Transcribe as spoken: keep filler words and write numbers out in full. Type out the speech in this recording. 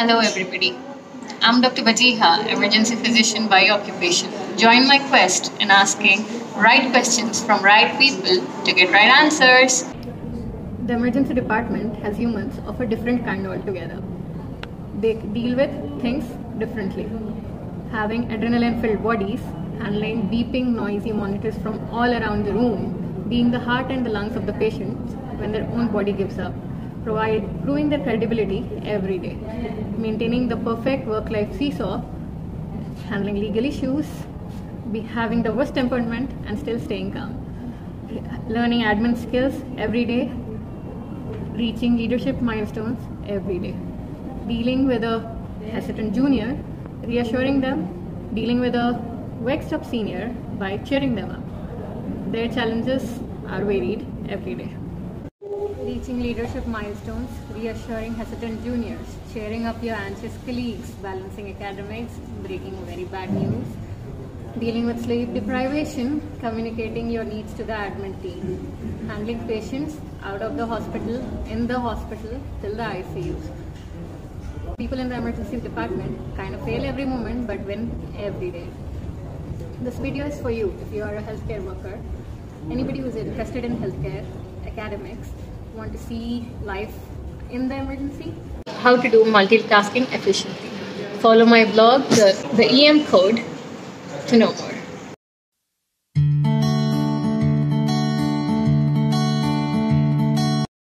Hello, everybody. I'm Doctor Bajiha, emergency physician by occupation. Join my quest in asking right questions from right people to get right answers. The emergency department has humans of a different kind altogether. They deal with things differently. Having adrenaline-filled bodies, handling beeping, noisy monitors from all around the room, being the heart and the lungs of the patients when their own body gives up, provide, proving their credibility every day, maintaining the perfect work-life seesaw, handling legal issues, be having the worst temperament and still staying calm, learning admin skills every day, reaching leadership milestones every day, dealing with a hesitant junior, reassuring them, dealing with a vexed up senior by cheering them up. Their challenges are varied every day. Reaching leadership milestones, reassuring hesitant juniors, cheering up your anxious colleagues, balancing academics, breaking very bad news, dealing with sleep deprivation, communicating your needs to the admin team, handling patients out of the hospital, in the hospital, till the I C Us. People in the emergency department kind of fail every moment but win every day. This video is for you if you are a healthcare worker, anybody who is interested in healthcare, academics, want to see life in the emergency, how to do multitasking efficiently. Follow my blog, the, the E M code, to know more.